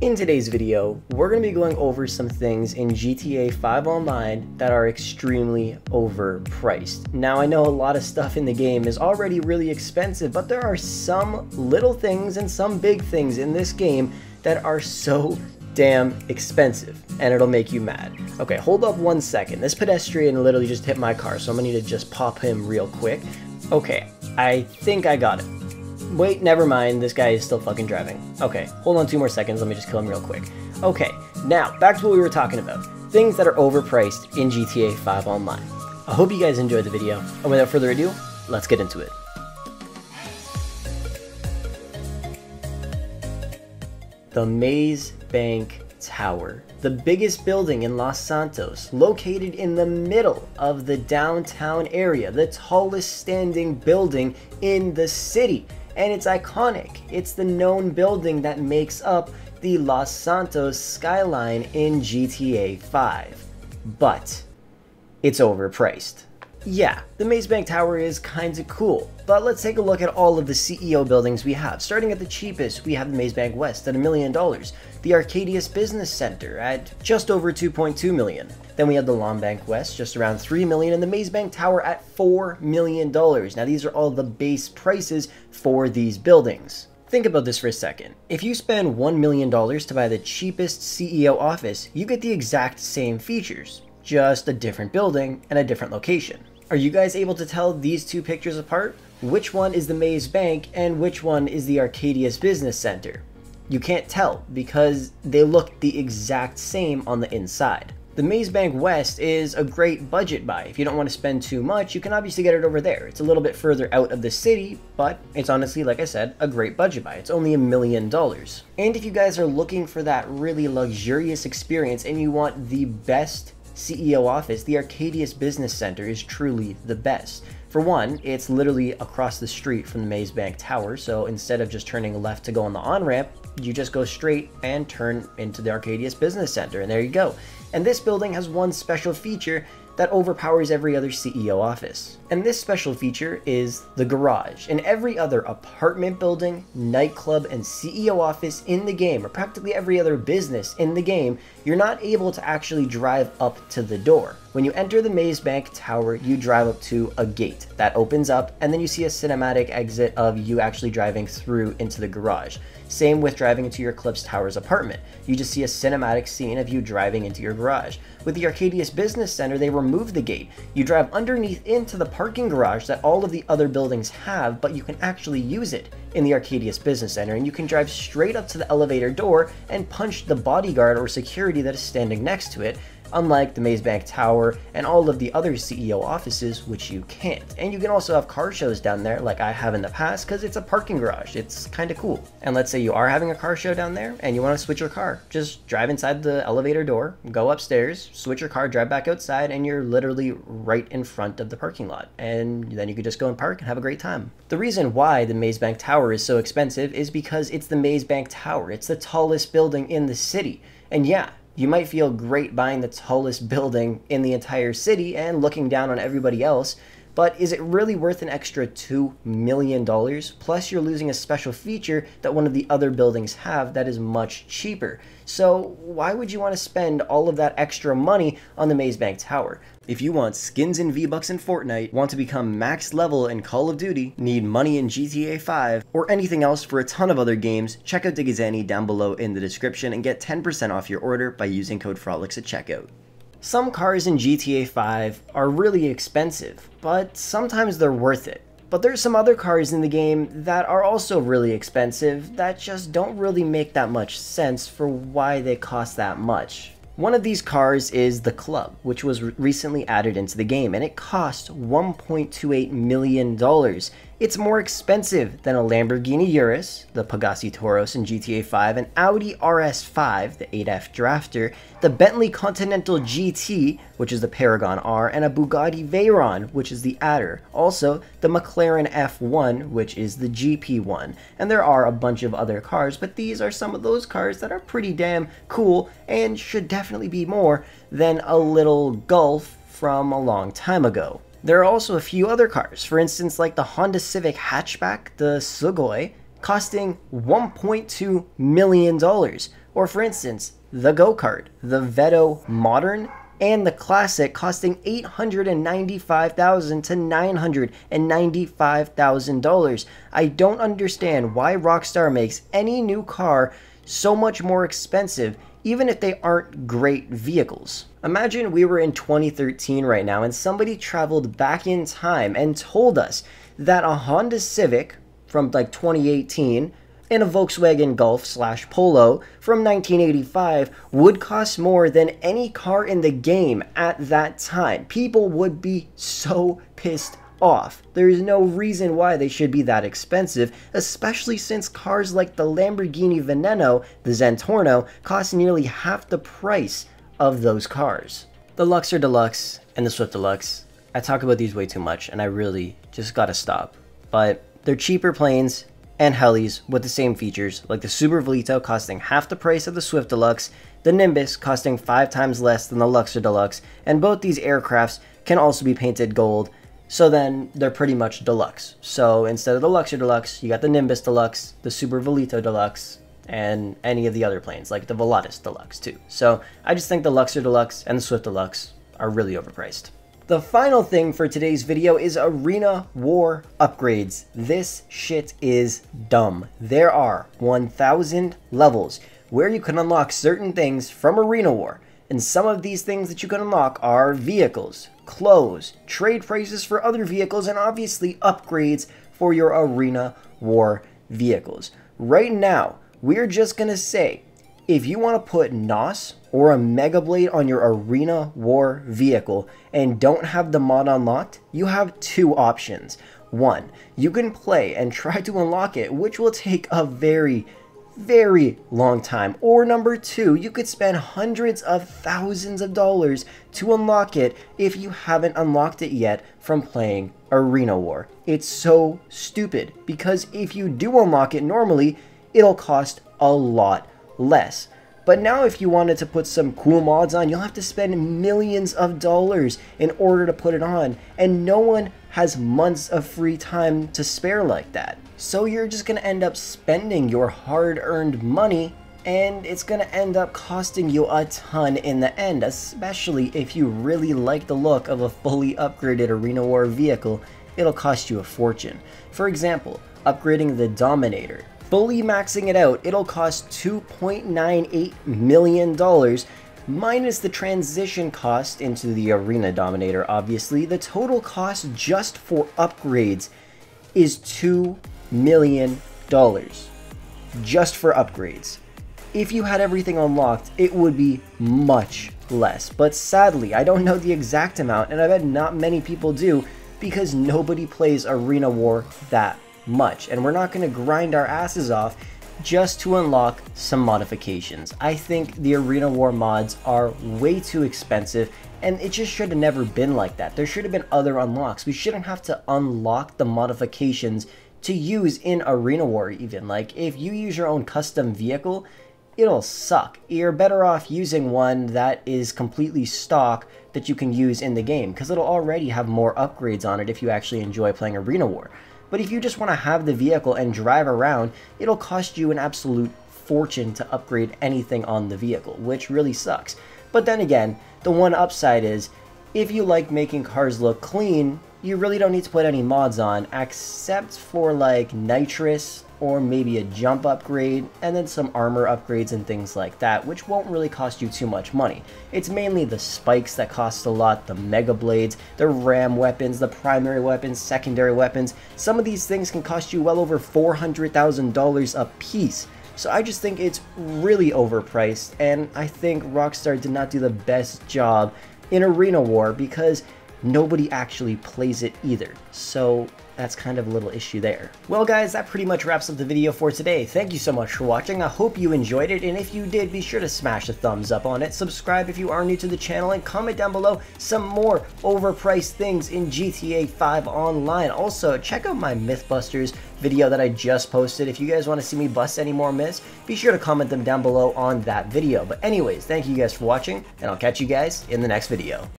In today's video, we're going to be going over some things in GTA 5 Online that are extremely overpriced. Now, I know a lot of stuff in the game is already really expensive, but there are some little things and some big things in this game that are so damn expensive, and it'll make you mad. Okay, hold up 1 second. This pedestrian literally just hit my car, so I'm going to need to just pop him real quick. Okay, I think I got it. Wait, never mind, this guy is still fucking driving. Okay, hold on 2 more seconds, let me just kill him real quick. Okay, now, back to what we were talking about. Things that are overpriced in GTA 5 Online. I hope you guys enjoyed the video, and without further ado, let's get into it. The Maze Bank Tower. The biggest building in Los Santos, located in the middle of the downtown area, the tallest standing building in the city. And it's iconic. It's the known building that makes up the Los Santos skyline in GTA 5. But it's overpriced. Yeah, the Maze Bank Tower is kinda cool, but let's take a look at all of the CEO buildings we have. Starting at the cheapest, we have the Maze Bank West at $1 million, the Arcadius Business Center at just over $2.2 million. Then we have the Lawn Bank West, just around $3 million, and the Maze Bank Tower at $4 million. Now these are all the base prices for these buildings. Think about this for a second. If you spend $1 million to buy the cheapest CEO office, you get the exact same features, just a different building and a different location. Are you guys able to tell these two pictures apart? Which one is the Maze Bank and which one is the Arcadius Business Center? You can't tell because they look the exact same on the inside. The Maze Bank West is a great budget buy. If you don't want to spend too much, you can obviously get it over there. It's a little bit further out of the city, but it's honestly, like I said, a great budget buy. It's only $1 million. And if you guys are looking for that really luxurious experience and you want the best CEO office, the Arcadius Business Center is truly the best. For one, it's literally across the street from the Maze Bank Tower, so instead of just turning left to go on the on-ramp, you just go straight and turn into the Arcadius Business Center, and there you go. And this building has one special feature that overpowers every other CEO office. And this special feature is the garage. In every other apartment building, nightclub, and CEO office in the game, or practically every other business in the game, you're not able to actually drive up to the door. When you enter the Maze Bank Tower, you drive up to a gate that opens up, and then you see a cinematic exit of you actually driving through into the garage. Same with driving into your Eclipse Towers apartment. You just see a cinematic scene of you driving into your garage. With the Arcadius Business Center, they remove the gate. You drive underneath into the parking garage that all of the other buildings have, but you can actually use it in the Arcadius Business Center, and you can drive straight up to the elevator door and punch the bodyguard or security that is standing next to it, unlike the Maze Bank Tower and all of the other CEO offices, which you can't. And you can also have car shows down there like I have in the past because it's a parking garage. It's kind of cool. And let's say you are having a car show down there and you want to switch your car. Just drive inside the elevator door, go upstairs, switch your car, drive back outside, and you're literally right in front of the parking lot. And then you could just go and park and have a great time. The reason why the Maze Bank Tower is so expensive is because it's the Maze Bank Tower. It's the tallest building in the city. And yeah, you might feel great buying the tallest building in the entire city and looking down on everybody else, but is it really worth an extra $2 million? Plus, you're losing a special feature that one of the other buildings have that is much cheaper. So why would you want to spend all of that extra money on the Maze Bank Tower? If you want skins in V-Bucks in Fortnite, want to become max level in Call of Duty, need money in GTA 5, or anything else for a ton of other games, check out Digizani down below in the description and get 10% off your order by using code FROLICS at checkout. Some cars in GTA 5 are really expensive, but sometimes they're worth it. But there's some other cars in the game that are also really expensive that just don't really make that much sense for why they cost that much. One of these cars is the Club, which was recently added into the game, and it cost $1.28 million. It's more expensive than a Lamborghini Urus, the Pagani Toros in GTA 5, an Audi RS5, the 8F Drafter, the Bentley Continental GT, which is the Paragon R, and a Bugatti Veyron, which is the Adder. Also, the McLaren F1, which is the GP1. And there are a bunch of other cars, but these are some of those cars that are pretty damn cool and should definitely be more than a little Golf from a long time ago. There are also a few other cars, for instance like the Honda Civic hatchback, the Sugoi, costing $1.2 million, Or for instance, the go-kart, the Veto Modern, and the Classic costing $895,000 to $995,000. I don't understand why Rockstar makes any new car so much more expensive, even if they aren't great vehicles. Imagine we were in 2013 right now and somebody traveled back in time and told us that a Honda Civic from like 2018 and a Volkswagen Golf / Polo from 1985 would cost more than any car in the game at that time. People would be so pissed off. There is no reason why they should be that expensive, especially since cars like the Lamborghini Veneno, the Zentorno, cost nearly half the price of those cars. The Luxor Deluxe and the Swift Deluxe, I talk about these way too much and I really just gotta stop. But they're cheaper planes and helis with the same features, like the Subaru Velito costing half the price of the Swift Deluxe, the Nimbus costing 5 times less than the Luxor Deluxe, and both these aircrafts can also be painted gold, so then they're pretty much deluxe. So instead of the Luxor Deluxe, you got the Nimbus Deluxe, the Subaru Velito Deluxe, and any of the other planes, like the Volatus Deluxe too. So I just think the Luxor Deluxe and the Swift Deluxe are really overpriced. The final thing for today's video is Arena War upgrades. This shit is dumb. There are 1,000 levels where you can unlock certain things from Arena War, and some of these things that you can unlock are vehicles, clothes, trade prices for other vehicles, and obviously upgrades for your Arena War vehicles. Right now, we're just gonna say, if you want to put NOS or a Mega Blade on your Arena War vehicle and don't have the mod unlocked, you have 2 options. 1, you can play and try to unlock it, which will take a very long time. Or number 2, you could spend hundreds of thousands of dollars to unlock it if you haven't unlocked it yet from playing Arena War. It's so stupid, because if you do unlock it normally, it'll cost a lot less. But now if you wanted to put some cool mods on, you'll have to spend millions of dollars in order to put it on, and no one has months of free time to spare like that. So you're just gonna end up spending your hard-earned money, and it's gonna end up costing you a ton in the end, especially if you really like the look of a fully upgraded Arena War vehicle. It'll cost you a fortune. For example, upgrading the Dominator. Fully maxing it out, it'll cost $2.98 million, minus the transition cost into the Arena Dominator, obviously. The total cost just for upgrades is $2 million. Just for upgrades. If you had everything unlocked, it would be much less. But sadly, I don't know the exact amount, and I bet not many people do, because nobody plays Arena War that much, and we're not going to grind our asses off just to unlock some modifications. I think the Arena War mods are way too expensive, and it just should have never been like that. There should have been other unlocks. We shouldn't have to unlock the modifications to use in Arena War even. Like, if you use your own custom vehicle, it'll suck. You're better off using one that is completely stock that you can use in the game, because it'll already have more upgrades on it if you actually enjoy playing Arena War. But if you just want to have the vehicle and drive around, it'll cost you an absolute fortune to upgrade anything on the vehicle, which really sucks. But then again, the one upside is, if you like making cars look clean, you really don't need to put any mods on, except for like nitrous, or maybe a jump upgrade, and then some armor upgrades and things like that, which won't really cost you too much money. It's mainly the spikes that cost a lot, the Mega Blades, the ram weapons, the primary weapons, secondary weapons. Some of these things can cost you well over $400,000 a piece. So I just think it's really overpriced, and I think Rockstar did not do the best job in Arena War, because nobody actually plays it either. So that's kind of a little issue there. Well guys, that pretty much wraps up the video for today. Thank you so much for watching. I hope you enjoyed it, and if you did, be sure to smash a thumbs up on it, subscribe if you are new to the channel, and comment down below some more overpriced things in GTA 5 Online. Also, check out my Mythbusters video that I just posted. If you guys want to see me bust any more myths, be sure to comment them down below on that video. But anyways, thank you guys for watching, and I'll catch you guys in the next video.